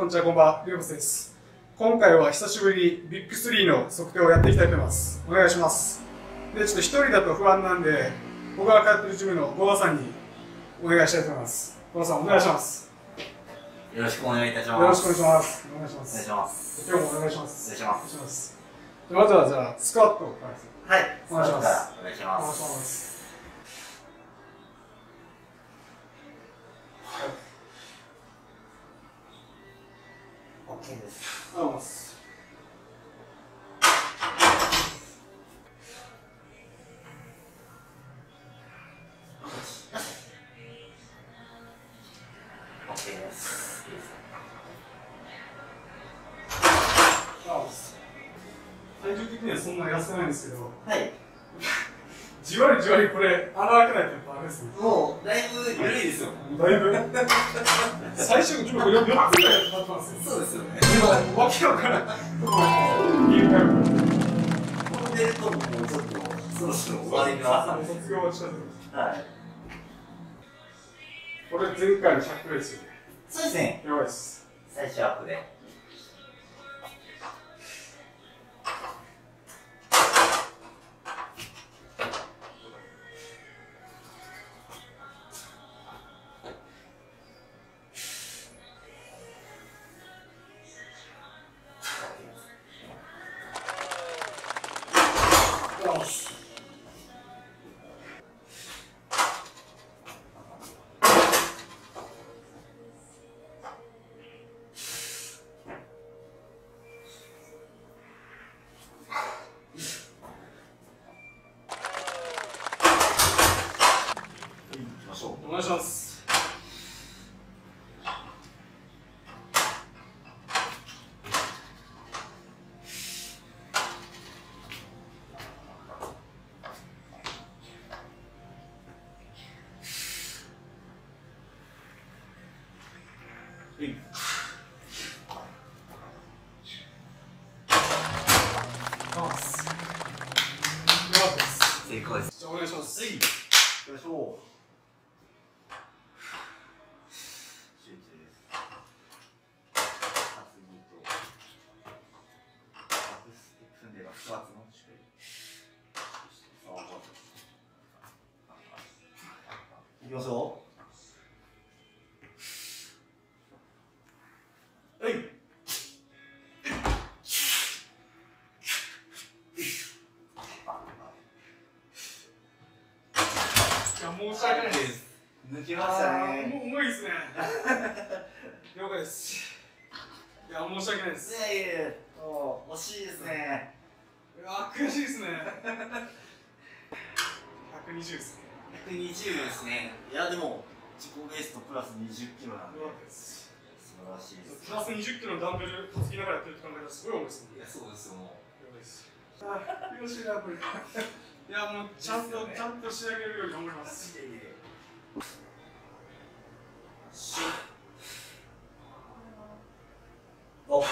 こんにちは、こんばんは。りょうこです。今回は久しぶりにビッグ3の測定をやっていきたいと思います。お願いします。で、ちょっと一人だと不安なんで、僕が通ってるジムの郷田さんにお願いしたいと思います。郷田さん、お願いします。 よろしくお願いいたします。 よろしくお願いします。お願いします。 お願いします。 今日もお願いします。 お願いします。 お願いします。まずはじゃあ、スクワットをはい。 お願いします。 お願いしまお願いしす。 ます。 OK です。 ありがとうございます。 OK です。いいですか？ 体重的にはそんな痩せないんですけど、 はい。 じわりじわりこれ、穴開けないとやっぱあれですね。 もう、だいぶ緩いですよ。 だいぶ最初のちょっと4つぐらいやってますよ。 そうですよね。 今、わけわからんところに入会このベルトももうちょっと、そろそろ終わりが。 卒業は近づいてます。 はい。 これ前回の100くらいですよね。 そうですね。 やばいです。 最初アップで。 お願いします。 成功です。 じゃあお願いします。 よいしょ。集中です。厚みとバックステップ踏んでバックワーツのしっかり。いきましょう。はい。 申し訳ないです。 抜きましたね。 もう重いですね。了解です。いや、申し訳ないです。 いやいやいや、惜しいですね。 いや、悔しいですね。120ですね。 120ですね。いや、でも、自己ベストプラス20キロなんで。 了解です。 素晴らしいです。 プラス20キロのダンベル担ぎながらやってるって考えたらすごい重いですね。 いや、そうですよ、もう。 了解です。よしな、これ。いや、もうちゃんと仕上げるように頑張ります。 おっ。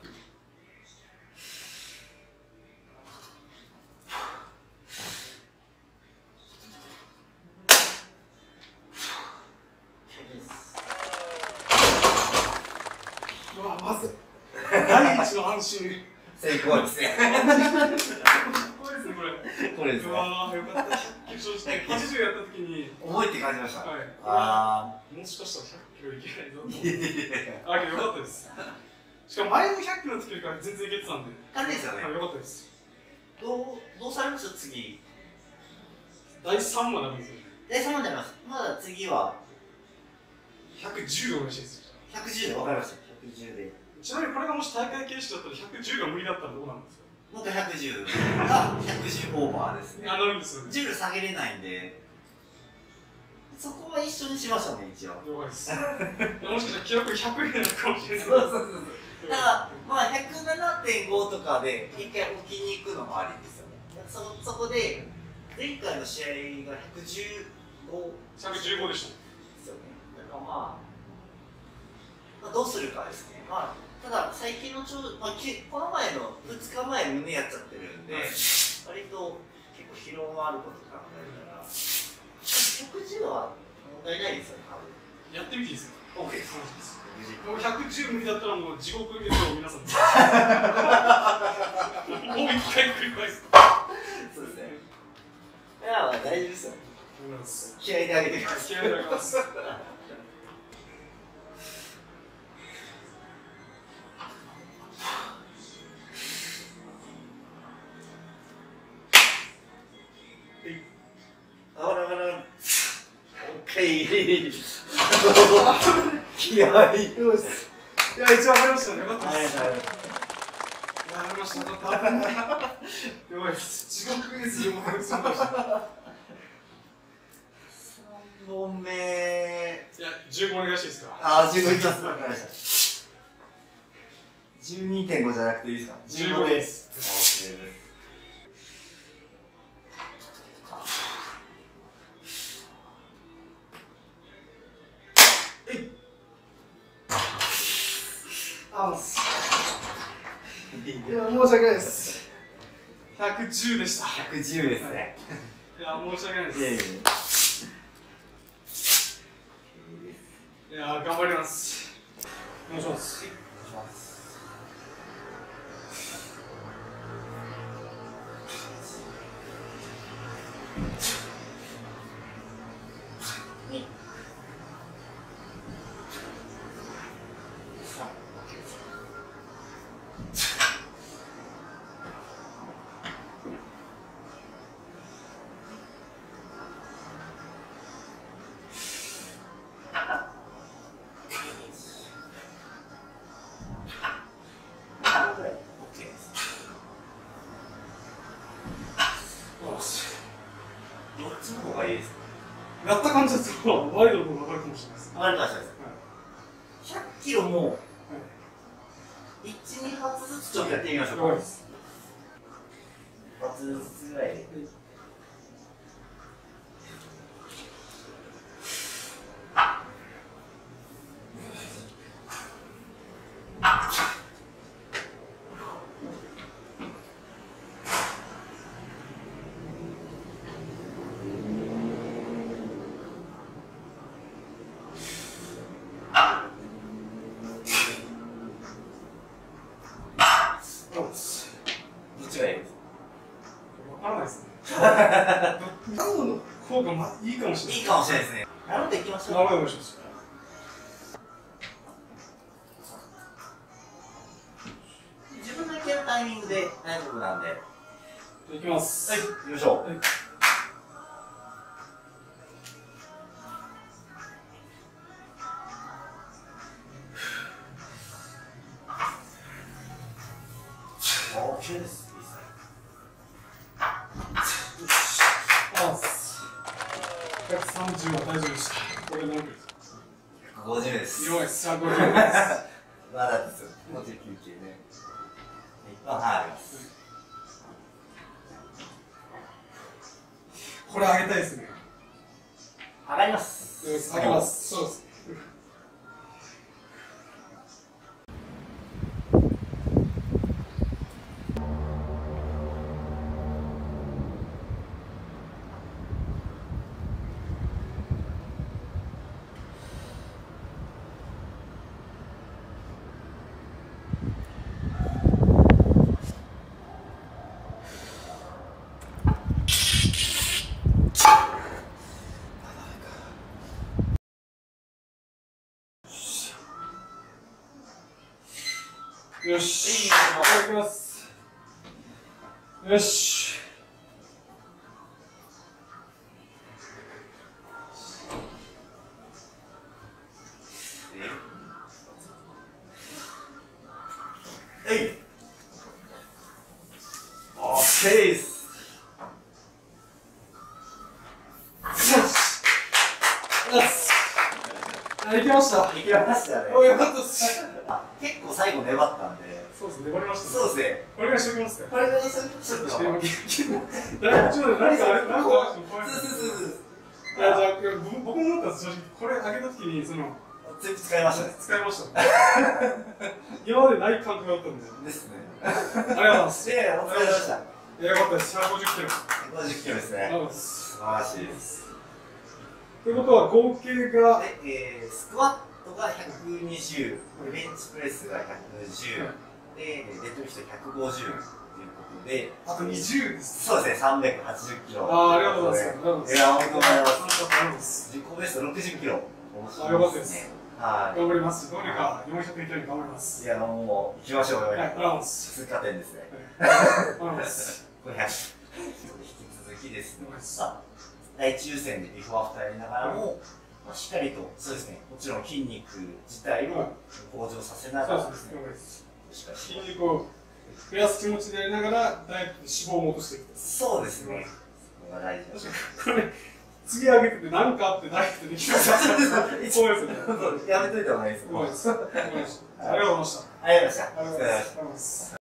うわ、まず第一の安心。 成功ですね。 これですね、これ。 これですね。 うわー、よかった。決勝して80やった時に覚えて感じました。 はい。 あもしかしたら100キロいけないぞとあ。 思って。あ、けどよかったです。しかも前の100キロの時よりから全然いけてたんで。 軽いですよね。 はい、よかったです。 どうされました次？ 第3話なんですよ。 第3問になります。まだ次は 110が嬉しいです。 110で分かりました。110で。 ちなみにこれがもし大会形式だったら110が無理だったらどうなんですか？ もっと110が110オーバーですね。 なるんですよね。 10下げれないんで、そこは一緒にしましたね、一応。 了解です。もしかしたら記録100になるかもしれない。 そうそうそうそう。だからまあ107.5とかで一回置きに行くのもありですよね。そこで前回の試合が115 115でした。 ですよね。だからまあどうするかですね。まあただ最近のこの前の2日前胸やっちゃってるんで、割と結構疲労もあること考えたら110は問題ないですよね。 やってみていいですか？ OK です。 もう110無理だったらもう地獄絵図を皆さんもう一回繰り返す。 そうですね。いや、大丈夫ですよ。気合いで上げてください。 気合いで上げます。 OK。気合い。 よし。いや、一応上がりましたね。よかったです。 はい。 上がりました。よかった。やばい。地獄絵図も入りそうでした。 3本目。 いや、15お願いしていいですか。 あ、15いきます。わかりました。12.5 じゃなくていいですか。 15です。 OK です。 いや、申し訳ないです。110でした。 110ですね。 いや、申し訳ないです。いや、頑張ります。お願いします。 どっちの方がいいですか。 やった感じだとワイドの方が上がるかもしれないです。 上がるかもしれないです。100キロも1、2発ずつちょっとやってみましょうか。1発ずつぐらいで。どっちがいいですか。 わからないですね。どの方がいいかもしれない。 いいかもしれないですね。なので行きましょう。 なるほど、お願いします。 自分の行けるタイミングで大丈夫なんで。 いきます。 はい、行きましょう。はい。OK です。 130は大丈夫でした。これ何分ですか。 150です。 弱いです。150です。 まだですよ。もうちょい休憩ね。はい、あります。 これ上げたいですね。 上がります。 上げます。そうです。よし、いただきます。よし。 はい。OK です。 行きました。 行きましたね。 お、よかったです。 結構最後粘ったんで。 そうです、粘りました。 そうですね。 これがしておきますか。 これがしておきますか。 だいぶちょっと何かあれ、なんか。 そう。 いや、じゃあ、僕も思ったんです、正直。これ上げたときに、 全部使いましたね。 使いました。今までない感覚だったんで。 ですね。 ありがとうございます。 いやいや、お疲れ様でした。 いや、よかったです。150キロ。 150キロですね。素晴らしいです。 ということは、合計が。 スクワットが120、ベンチプレスが110、で、デッドリフト150ということで、 あと20です。 そうですね、380キロ。 ありがとうございます。 いや、本当にございまます。自己ベスト60キロ。 あ、よかったです。 はい。 頑張ります。どうにか400キロに頑張ります。 いや、もう、行きましょうよ。 はい、頑張ります。 通過点ですね。 頑張ります。 500。引き続きですね。大抽選でビフォーアフターやりながらも、しっかりと、そうですね、もちろん筋肉自体も向上させながらですね、 筋肉を増やす気持ちでやりながら、ダイエットで脂肪を落としていく。 そうですね。そこが大事です。 これ、次上げてて何かあってダイエットできます。そうですよね。 やめといた方がいいです。 ありがとうございました。 ありがとうございました。 ありがとうございます。